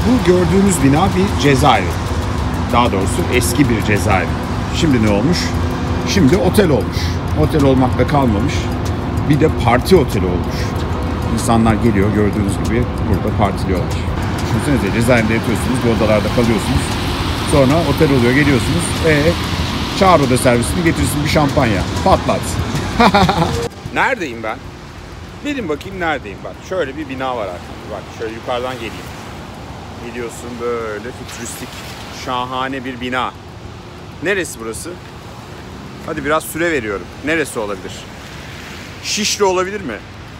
Bu gördüğünüz bina bir cezaevi. Daha doğrusu eski bir cezaevi. Şimdi ne olmuş? Şimdi otel olmuş. Otel olmakla kalmamış. Bir de parti oteli olmuş. İnsanlar geliyor, gördüğünüz gibi burada partiliyorlar. Düşünsenize, cezaevinde yatıyorsunuz, bu odalarda kalıyorsunuz. Sonra otel oluyor, geliyorsunuz. Çağır oda servisini, getirsin bir şampanya. Patlat. Neredeyim ben? Bilin bakayım neredeyim bak. Şöyle bir bina var arkamda. Bak şöyle yukarıdan geleyim. Biliyorsun böyle fütüristik, şahane bir bina. Neresi burası? Hadi biraz süre veriyorum. Neresi olabilir? Şişli olabilir mi?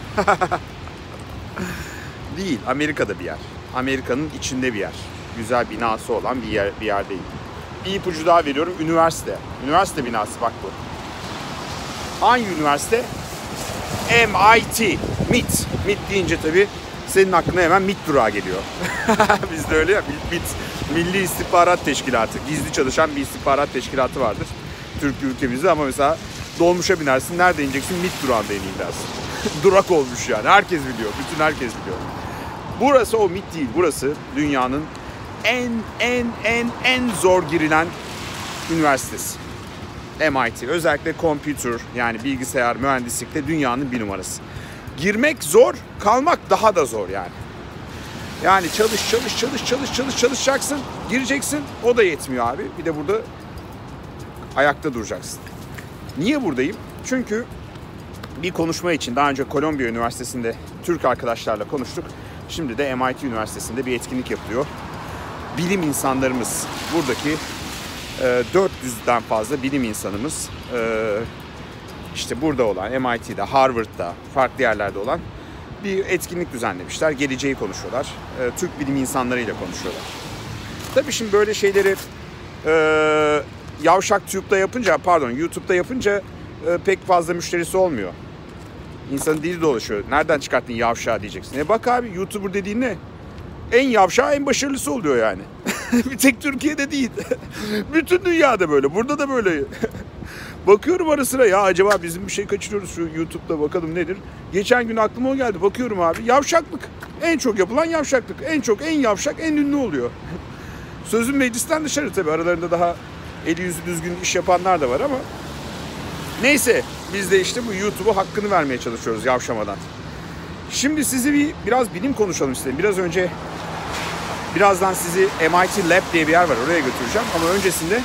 Değil. Amerika'da bir yer. Amerika'nın içinde bir yer. Güzel binası olan bir yer değil. Bir ipucu daha veriyorum. Üniversite. Üniversite binası bak bu. Hangi üniversite? MIT. MIT. MIT deyince tabii senin aklına hemen MIT durağı geliyor. Bizde öyle ya. MIT. Milli İstihbarat Teşkilatı. Gizli çalışan bir istihbarat teşkilatı vardır. Türk ülkemizde ama mesela dolmuşa binersin. Nerede ineceksin? MIT durağında ineyim dersin. Durak olmuş yani. Herkes biliyor. Bütün herkes biliyor. Burası o MIT değil. Burası dünyanın en zor girilen üniversitesi. MIT. Özellikle computer yani bilgisayar mühendislikte dünyanın bir numarası. Girmek zor, kalmak daha da zor yani. Yani çalışacaksın, gireceksin. O da yetmiyor abi. Bir de burada ayakta duracaksın. Niye buradayım? Çünkü bir konuşma için daha önce Kolombiya Üniversitesi'nde Türk arkadaşlarla konuştuk. Şimdi de MIT Üniversitesi'nde bir etkinlik yapılıyor. Bilim insanlarımız, buradaki 400'den fazla bilim insanımız işte burada olan, MIT'de, Harvard'da, farklı yerlerde olan bir etkinlik düzenlemişler. Geleceği konuşuyorlar. Türk bilim insanlarıyla konuşuyorlar. Tabii şimdi böyle şeyleri YouTube'da yapınca pek fazla müşterisi olmuyor. İnsanın dili dolaşıyor. Nereden çıkarttın yavşağı diyeceksin. Bak abi, YouTuber dediğin ne? En yavşağı en başarılısı oluyor yani. Bir tek Türkiye'de değil. Bütün dünyada böyle. Burada da böyle. Bakıyorum ara sıra ya acaba bizim bir şey kaçırıyoruz şu YouTube'da bakalım nedir. Geçen gün aklıma o geldi. Bakıyorum abi yavşaklık. En çok yapılan yavşaklık. En yavşak en ünlü oluyor. Sözüm meclisten dışarı tabii. Aralarında daha eli yüzü düzgün iş yapanlar da var ama. Neyse biz de işte bu YouTube'u hakkını vermeye çalışıyoruz yavşamadan. Şimdi sizi biraz bilim konuşalım istedim. Birazdan sizi MIT Lab diye bir yer var. Oraya götüreceğim. Ama öncesinde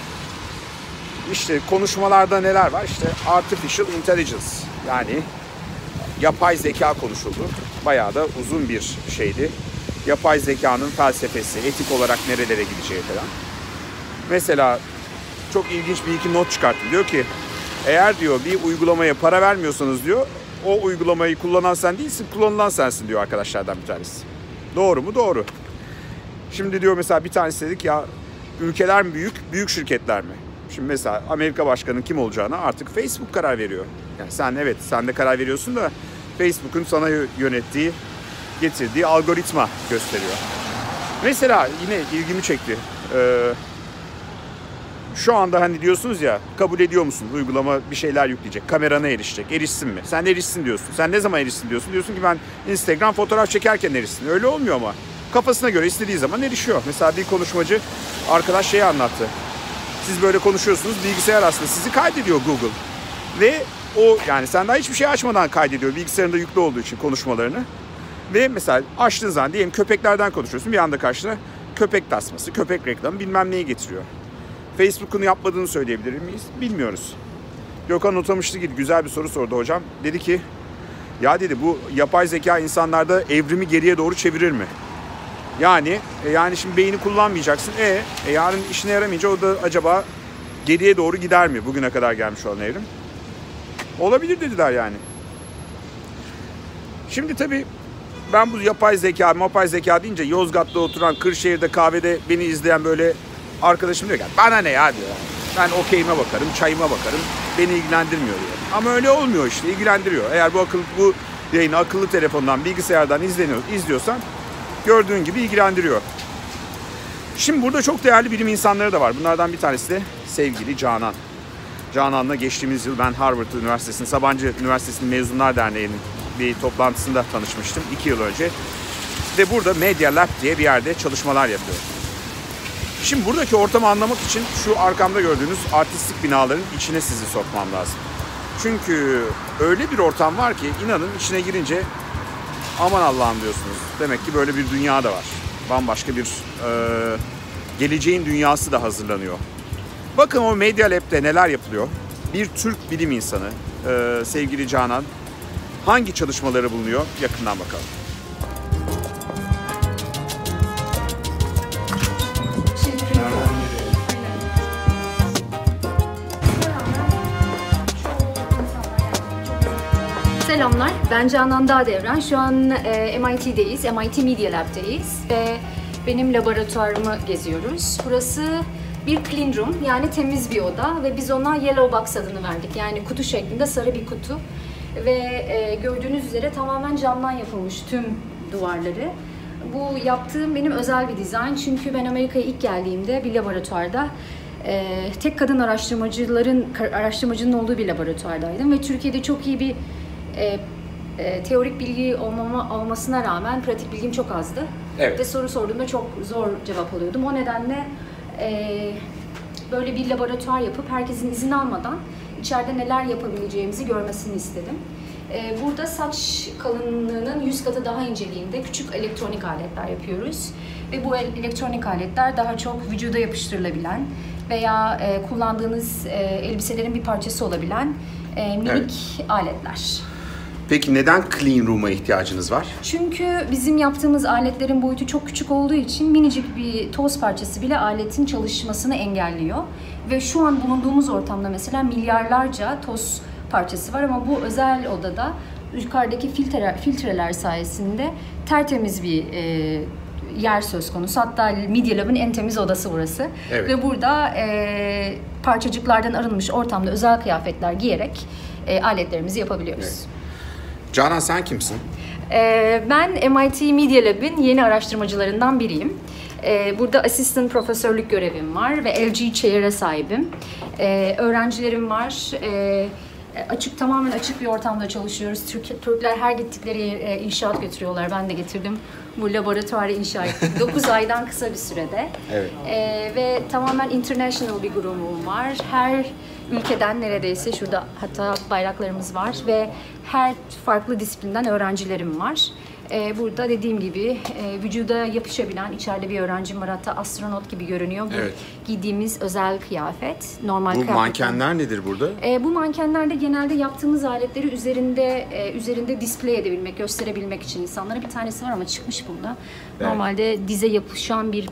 işte konuşmalarda neler var? İşte Artificial Intelligence. Yani yapay zeka konuşuldu. Bayağı da uzun bir şeydi. Yapay zekanın felsefesi, etik olarak nerelere gideceği falan. Mesela çok ilginç bir iki not çıkarttım. Diyor ki eğer diyor bir uygulamaya para vermiyorsanız diyor o uygulamayı kullanan sen değilsin, kullanılan sensin diyor arkadaşlardan bir tanesi. Doğru mu? Doğru. Şimdi diyor mesela bir tanesi dedik ya ülkeler mi büyük şirketler mi? Şimdi mesela Amerika Başkanı'nın kim olacağına artık Facebook karar veriyor. Yani sen de karar veriyorsun da Facebook'un sana getirdiği algoritma gösteriyor. Mesela yine ilgimi çekti. Şu anda hani diyorsunuz ya kabul ediyor musun? Uygulama bir şeyler yükleyecek. Kamerana erişecek. Erişsin mi? Sen erişsin diyorsun. Sen ne zaman erişsin diyorsun? Diyorsun ki ben Instagram fotoğraf çekerken erişsin. Öyle olmuyor ama. Kafasına göre istediği zaman erişiyor. Mesela bir konuşmacı arkadaş şeyi anlattı. Siz böyle konuşuyorsunuz. Bilgisayar aslında sizi kaydediyor Google. Ve o yani sen daha hiçbir şey açmadan kaydediyor. Bilgisayarında yüklü olduğu için konuşmalarını. Ve mesela açtığın zaman diyelim köpeklerden konuşuyorsun. Bir anda karşına köpek tasması, köpek reklamı bilmem neyi getiriyor. Facebook'un yapmadığını söyleyebilir miyiz? Bilmiyoruz. Gökhan Otamışlı gibi güzel bir soru sordu hocam. Dedi ki ya dedi bu yapay zeka insanlarda evrimi geriye doğru çevirir mi? Yani şimdi beyni kullanmayacaksın. Yarın işine yaramayınca o da acaba geriye doğru gider mi? Bugüne kadar gelmiş olan evrim. Olabilir dediler yani. Şimdi tabii ben bu yapay zeka deyince Yozgat'ta oturan Kırşehir'de kahvede beni izleyen böyle arkadaşım diyor ki bana ne ya diyor. Ben okeyime bakarım, çayıma bakarım. Beni ilgilendirmiyor diyor. Ama öyle olmuyor işte, ilgilendiriyor. Eğer bu yayını akıllı telefondan, bilgisayardan izliyorsan gördüğün gibi ilgilendiriyor. Şimdi burada çok değerli bilim insanları da var. Bunlardan bir tanesi de sevgili Canan. Canan'la geçtiğimiz yıl ben Harvard Üniversitesi'nin, Sabancı Üniversitesi'nin Mezunlar Derneği'nin bir toplantısında tanışmıştım 2 yıl önce. Ve burada Media Lab diye bir yerde çalışmalar yapıyor. Şimdi buradaki ortamı anlamak için şu arkamda gördüğünüz artistik binaların içine sizi sokmam lazım. Çünkü öyle bir ortam var ki inanın içine girince aman Allah'ım diyorsunuz. Demek ki böyle bir dünya da var. Bambaşka bir geleceğin dünyası da hazırlanıyor. Bakın o Media Lab'de neler yapılıyor. Bir Türk bilim insanı sevgili Canan hangi çalışmaları bulunuyor? Yakından bakalım. Selamlar, ben Canan Dağdevren. Şu an MIT'deyiz, MIT Media Lab'deyiz ve benim laboratuvarımı geziyoruz. Burası bir clean room, yani temiz bir oda ve biz ona yellow box adını verdik. Yani kutu şeklinde sarı bir kutu ve gördüğünüz üzere tamamen camdan yapılmış tüm duvarları. Bu yaptığım benim özel bir dizayn çünkü ben Amerika'ya ilk geldiğimde bir laboratuvarda tek kadın araştırmacının olduğu bir laboratuvardaydım ve Türkiye'de çok iyi bir teorik bilgi olmasına rağmen pratik bilgim çok azdı. Evet. Ve soru sorduğumda çok zor cevap alıyordum. O nedenle böyle bir laboratuvar yapıp herkesin izin almadan içeride neler yapabileceğimizi görmesini istedim. Burada saç kalınlığının 100 katı daha inceliğinde küçük elektronik aletler yapıyoruz. Ve bu elektronik aletler daha çok vücuda yapıştırılabilen veya kullandığınız elbiselerin bir parçası olabilen minik aletler. Peki neden clean room'a ihtiyacınız var? Çünkü bizim yaptığımız aletlerin boyutu çok küçük olduğu için minicik bir toz parçası bile aletin çalışmasını engelliyor. Ve şu an bulunduğumuz ortamda mesela milyarlarca toz parçası var ama bu özel odada yukarıdaki filtreler sayesinde tertemiz bir yer söz konusu. Hatta Media Lab'ın en temiz odası burası. Evet. Ve burada parçacıklardan arınmış ortamda özel kıyafetler giyerek aletlerimizi yapabiliyoruz. Evet. Canan sen kimsin? Ben MIT Media Lab'in yeni araştırmacılarından biriyim. Burada asistan profesörlük görevim var ve LG Chair'e sahibim. Öğrencilerim var. Tamamen açık bir ortamda çalışıyoruz. Türkler her gittikleri yere inşaat götürüyorlar. Ben de getirdim. Bu laboratuvarı inşa ettik. 9 aydan kısa bir sürede. Evet. Ve tamamen international bir grubum var. Her ülkeden neredeyse şurada hatta bayraklarımız var ve her farklı disiplinden öğrencilerim var. Burada dediğim gibi vücuda yapışabilen içeride bir öğrencim var, hatta astronot gibi görünüyor. Bu evet. Giydiğimiz özel kıyafet. Normal bu mankenler nedir burada? Bu mankenlerde genelde yaptığımız aletleri üzerinde display edebilmek, gösterebilmek için insanlara. Bir tanesi var ama çıkmış burada. Evet. Normalde dize yapışan bir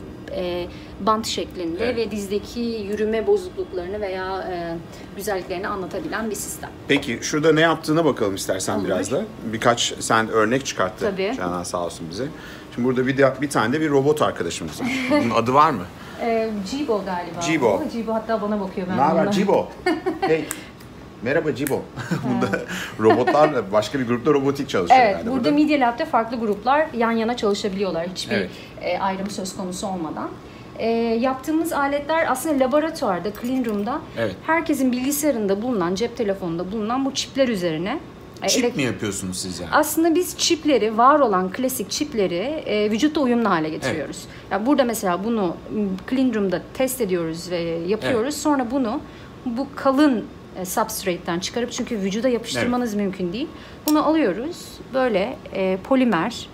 bant şeklinde evet. Ve dizdeki yürüme bozukluklarını veya güzelliklerini anlatabilen bir sistem. Peki şurada ne yaptığına bakalım istersen olur. Biraz da. Birkaç sen örnek çıkarttı. Tabii. Canan sağ olsun bize. Şimdi burada bir tane de bir robot arkadaşımız var. Bunun adı var mı? Cibo galiba. Cibo Hatta bana bakıyor. Ne haber Cibo? Hey. Merhaba Cibo. Burada robotlar, başka bir grupta robotik çalışıyor. Evet, yani burada Media Lab'de farklı gruplar yan yana çalışabiliyorlar. Hiçbir evet. Ayrım söz konusu olmadan. Yaptığımız aletler aslında laboratuvarda, clean room'da evet. Herkesin bilgisayarında bulunan, cep telefonunda bulunan bu çipler üzerine. Çip mi yapıyorsunuz siz yani? Aslında biz çipleri, var olan klasik çipleri vücutta uyumlu hale getiriyoruz. Evet. Yani burada mesela bunu clean room'da test ediyoruz ve yapıyoruz. Evet. Sonra bunu bu kalın substrate'ten çıkarıp, çünkü vücuda yapıştırmanız evet. Mümkün değil. Bunu alıyoruz, böyle polimer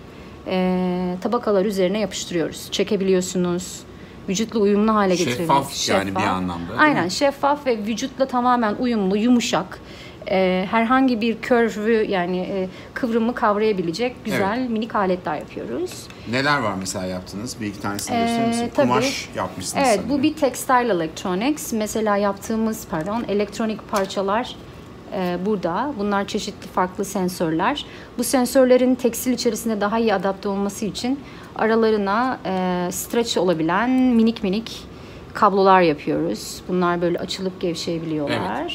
tabakalar üzerine yapıştırıyoruz. Çekebiliyorsunuz. Vücutla uyumlu hale getiriyoruz. Şeffaf yani bir anlamda. Aynen, şeffaf ve vücutla tamamen uyumlu, yumuşak. Herhangi bir curve'ü yani kıvrımı kavrayabilecek güzel evet. Minik aletler yapıyoruz. Neler var mesela yaptığınız? Bir iki tanesini gösterir misin? Kumaş yapmışsınız evet, sanırım. Bu bir textile electronics. Mesela yaptığımız elektronik parçalar burada. Bunlar çeşitli farklı sensörler. Bu sensörlerin tekstil içerisinde daha iyi adapte olması için aralarına stretch olabilen minik kablolar yapıyoruz. Bunlar böyle açılıp gevşeyebiliyorlar. Evet.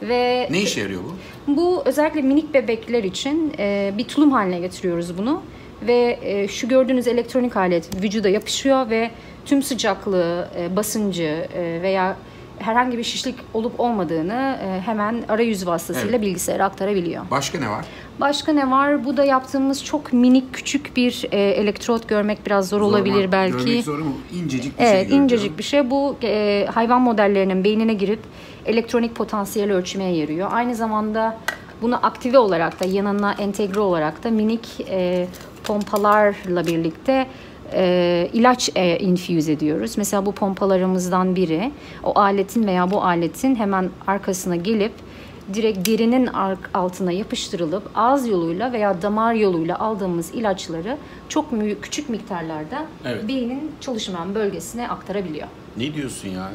Ve ne işe yarıyor bu? Bu özellikle minik bebekler için bir tulum haline getiriyoruz bunu. Ve şu gördüğünüz elektronik alet vücuda yapışıyor ve tüm sıcaklığı, basıncı veya herhangi bir şişlik olup olmadığını hemen arayüz vasıtasıyla evet. Bilgisayara aktarabiliyor. Başka ne var? Başka ne var? Bu da yaptığımız çok minik küçük bir elektrot, görmek biraz zor olabilir belki. Görmek zor ama incecik bir Evet, şey incecik bir şey. Bu hayvan modellerinin beynine girip elektronik potansiyel ölçmeye yarıyor. Aynı zamanda bunu aktive olarak da yanına entegre olarak da minik pompalarla birlikte ilaç infuse ediyoruz. Mesela bu pompalarımızdan biri o aletin veya bu aletin hemen arkasına gelip direkt derinin altına yapıştırılıp ağız yoluyla veya damar yoluyla aldığımız ilaçları çok küçük miktarlarda beynin çalışmayan bölgesine aktarabiliyor. Ne diyorsun ya?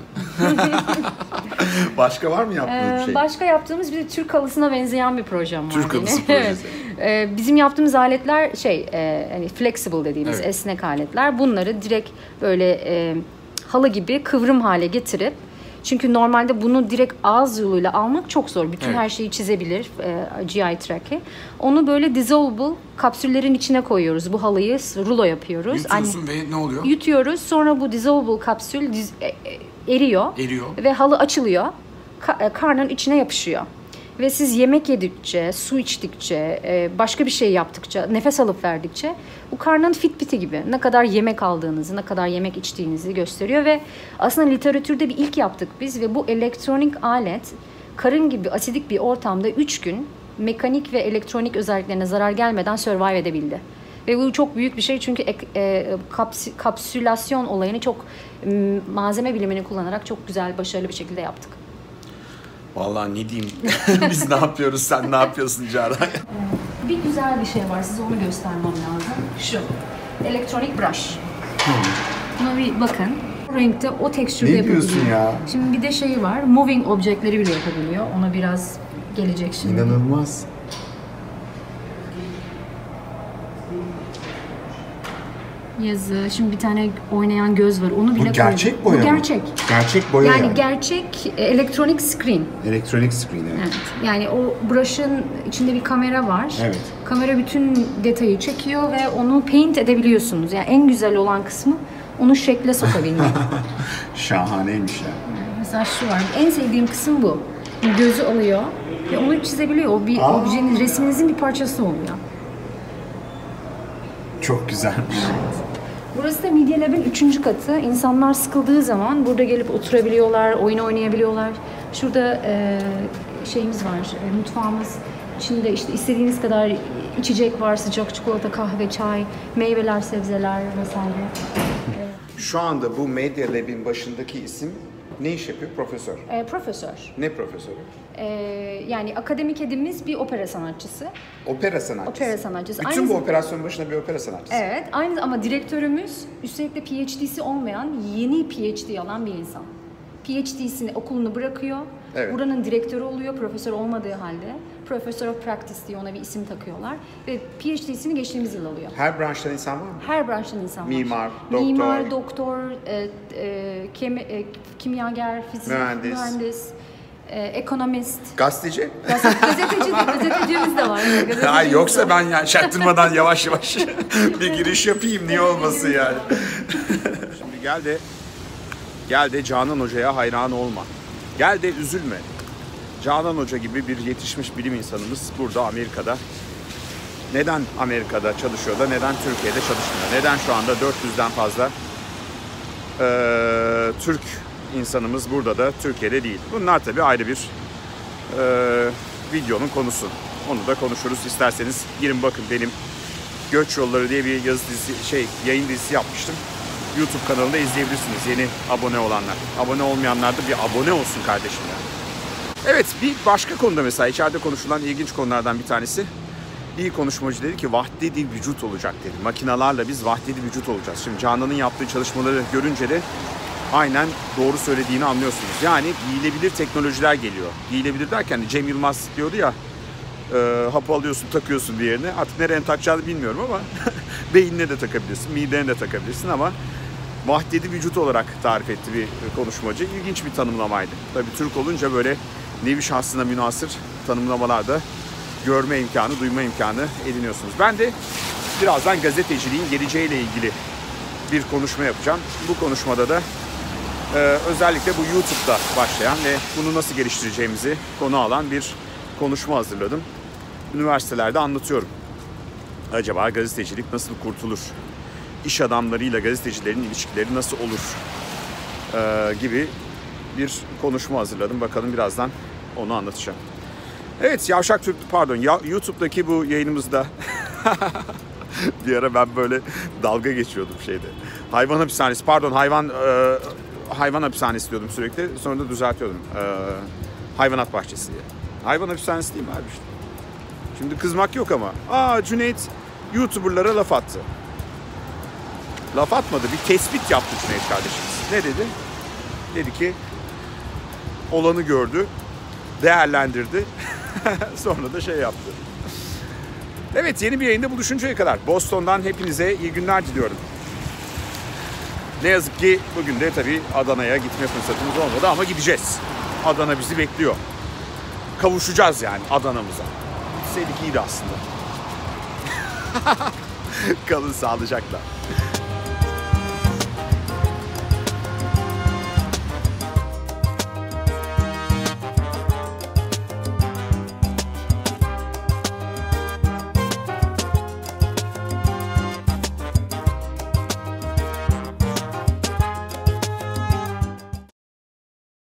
Başka var mı yaptığınız bir şey? Başka yaptığımız bir de Türk halısına benzeyen bir projem var. Türk halısı projesi. Bizim yaptığımız aletler hani flexible dediğimiz esnek aletler. Bunları direkt böyle halı gibi kıvrım hale getirip, çünkü normalde bunu direkt ağız yoluyla almak çok zor. Bütün her şeyi çizebilir GI track'i. Onu böyle dissolvable kapsüllerin içine koyuyoruz. Bu halıyı rulo yapıyoruz. Yutuyorsun ve ne oluyor? Yutuyoruz. Sonra bu dissolvable kapsül eriyor. Ve halı açılıyor. Karnın içine yapışıyor. Ve siz yemek yedikçe, su içtikçe, başka bir şey yaptıkça, nefes alıp verdikçe bu karnın Fitbit'i gibi ne kadar yemek aldığınızı, ne kadar yemek içtiğinizi gösteriyor. Ve aslında literatürde bir ilk yaptık biz ve bu elektronik alet karın gibi asidik bir ortamda 3 gün mekanik ve elektronik özelliklerine zarar gelmeden survive edebildi. Ve bu çok büyük bir şey, çünkü kapsülasyon olayını çok malzeme bilimini kullanarak çok güzel, başarılı bir şekilde yaptık. Vallahi ne diyeyim, biz ne yapıyoruz, sen ne yapıyorsun Cara? Bir güzel bir şey var, size onu göstermem lazım. Şu, elektronik brush. Buna bir bakın. O renkte, o tekstürde yapabiliyor. Ne diyorsun ya? Şimdi bir de şeyi var, moving objektleri bile yapabiliyor. Ona biraz gelecek şimdi. İnanılmaz. Yazı. Şimdi bir tane oynayan göz var. Onu bile Bu gerçek boya mı? Bu gerçek. Gerçek boya yani. Gerçek elektronik screen. Elektronik screen, evet. Yani o brush'ın içinde bir kamera var. Evet. Kamera bütün detayı çekiyor ve onu paint edebiliyorsunuz. Yani en güzel olan kısmı onu şekle sokabilmek. Şahaneymiş ya. Mesela şu var. En sevdiğim kısım bu. Gözü alıyor ve onu çizebiliyor. O bir objenin, resminizin bir parçası oluyor. Çok güzelmiş. Burası da Media Lab'in 3. katı. İnsanlar sıkıldığı zaman burada gelip oturabiliyorlar, oyun oynayabiliyorlar. Şurada şeyimiz var, mutfağımız. İçinde işte istediğiniz kadar içecek var, sıcak çikolata, kahve, çay, meyveler, sebzeler vesaire. Şu anda bu Media Lab'in başındaki isim ne iş yapıyor? Profesör. Profesör. Ne profesörü? Yani akademik edimiz bir opera sanatçısı. Opera sanatçısı. Opera sanatçısı. Bütün bu operasyonun başında bir opera sanatçısı. Evet. Ama direktörümüz üstelik de PhD'si olmayan, yeni PhD alan bir insan. PhD'sini, okulunu bırakıyor. Evet. Buranın direktörü oluyor, profesör olmadığı halde. Professor of Practice diye ona bir isim takıyorlar. Ve PhD'sini geçtiğimiz yıl alıyor. Her branştan insan var mı? Her branştan insan var. Mimar, doktor, kimyager, fizik, mühendis, ekonomist. Gazeteci? Gazetecimiz de var. Ay, yoksa ben yani çaktırmadan yavaş yavaş bir giriş yapayım, niye olmasın yani. Şimdi gel de Canan Hoca'ya hayran olma. Gel de üzülme. Canan Hoca gibi bir yetişmiş bilim insanımız burada Amerika'da. Neden Amerika'da çalışıyor da neden Türkiye'de çalışmıyor? Neden şu anda 400'den fazla Türk insanımız burada da Türkiye'de değil? Bunlar tabii ayrı bir videonun konusu. Onu da konuşuruz. İsterseniz girin bakın, benim Göç Yolları diye bir yayın dizisi yapmıştım. YouTube kanalında izleyebilirsiniz, yeni abone olanlar. Abone olmayanlar da bir abone olsun kardeşim yani. Evet, bir başka konuda mesela içeride konuşulan ilginç konulardan bir tanesi. Bir konuşmacı dedi ki vahdedi vücut olacak dedi. Makinalarla biz vahdedi vücut olacağız. Şimdi Canan'ın yaptığı çalışmaları görünce de aynen doğru söylediğini anlıyorsunuz. Yani giyilebilir teknolojiler geliyor. Giyilebilir derken de Cem Yılmaz diyordu ya, hapı alıyorsun, takıyorsun bir yerine. Artık nereye takacağını bilmiyorum ama beynine de takabilirsin, midene de takabilirsin ama vahdedi vücut olarak tarif etti bir konuşmacı. İlginç bir tanımlamaydı. Tabii Türk olunca böyle nevi şahsına münhasır tanımlamalarda görme imkanı, duyma imkanı ediniyorsunuz. Ben de birazdan gazeteciliğin geleceğiyle ilgili bir konuşma yapacağım. Bu konuşmada da özellikle bu YouTube'da başlayan ve bunu nasıl geliştireceğimizi konu alan bir konuşma hazırladım. üniversitelerde anlatıyorum. Acaba gazetecilik nasıl kurtulur? İş adamlarıyla gazetecilerin ilişkileri nasıl olur? Gibi bir konuşma hazırladım. Bakalım birazdan onu anlatacağım. Evet, Yavşak Türk, pardon, YouTube'daki bu yayınımızda bir ara ben böyle dalga geçiyordum şeyde. Hayvan hapishanesi, pardon, hayvan hapishanesi diyordum sürekli. Sonra da düzeltiyordum. Hayvanat bahçesi diye. Hayvan hapishanesi değil mi abi işte? Şimdi kızmak yok ama. Cüneyt YouTuber'lara laf attı. Laf atmadı. Bir tespit yaptı Cüneyt kardeşimiz. Ne dedi? Dedi ki olanı gördü, değerlendirdi. Sonra da şey yaptı. Evet, yeni bir yayında buluşuncaya kadar Boston'dan hepinize iyi günler diliyorum. Ne yazık ki bugün de tabii Adana'ya gitme fırsatımız olmadı ama gideceğiz. Adana bizi bekliyor. Kavuşacağız yani Adana'mıza. Gitseydik iyiydi aslında. Kalın sağlıcakla.